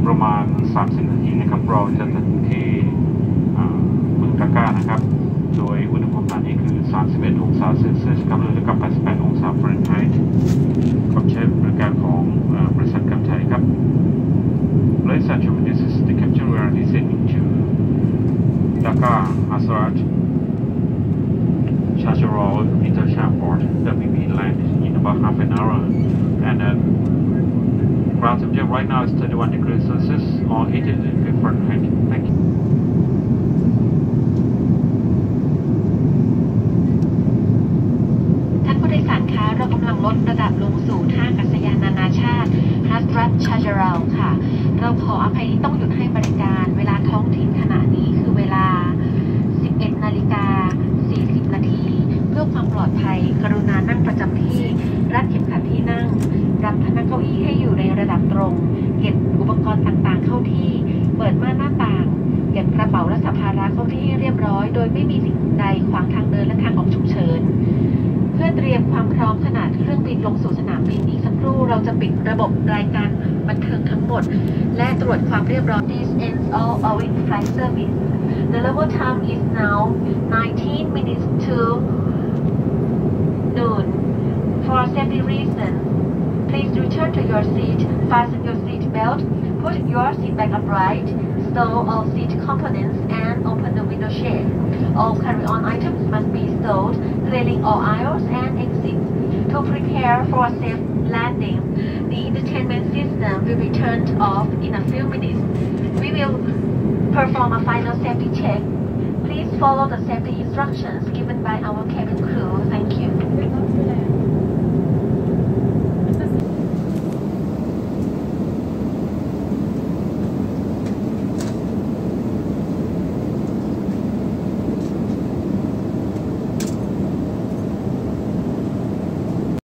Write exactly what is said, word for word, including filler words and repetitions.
ประมาณสามสิบนาทีนะครับเราจะถึงที่เมืองดาก้านะครับโดยอุณหภูมิตอนนี้คือสามสิบเอ็ดองศาเซลเซียสครับหรือกับแปดสิบแปดองศาฟาเรนไฮต์กับใช้บริการของบริษัทการไทยครับ Ladies and gentlemen, this is the captain. We are descending to Dhaka, Hazrat Shajarol International Port that we will land in about half an hour. And uh, ground temperature right now is thirty-one degrees Celsius or eighty degrees Fahrenheit. Thank you. ท่านผู้โดยสารคะเรากำลังลดระดับลงสู่ท่าอากาศยานนานาชาติฮัสรัตชาจารัลค่ะเราขออภัยที่ต้องหยุดให้บริการเวลาท้องถิ่นขณะนี้คือเวลา สิบเอ็ดนาฬิกาสี่สิบนาทีเพื่อความปลอดภัยกรุณานั่งประจำที่รัดเข็มขัดที่นั่งปรับพนักเก้าอี้ให้อยู่ในระดับตรงเก็บอุปกรณ์ต่างๆเข้าที่เปิดม่านหน้าต่างเก็บกระเป๋าและสัมภาระเข้าที่ให้เรียบร้อยโดยไม่มีสิ่งใดขวางทางเดินและทางออกฉุกเฉินเพื่อเตรียมความพร้อมขณะเครื่องบินลงสู่สนามบินอีกสักครู่เราจะปิดระบบรายการบันเทิงทั้งหมดและตรวจความเรียบร้อย This ends all our flight service. The level time is now nineteen minutes to noon. For safety reasons, please return to your seat, fasten your seat belt, put your seat back upright, stow all seat components, and open the window shade. All carry-on items must be stowed, clearing all aisles and exits. To prepare for a safe landing, the entertainment system will be turned off in a few minutes. We will perform a final safety check. Please follow the safety instructions given by our cabin crew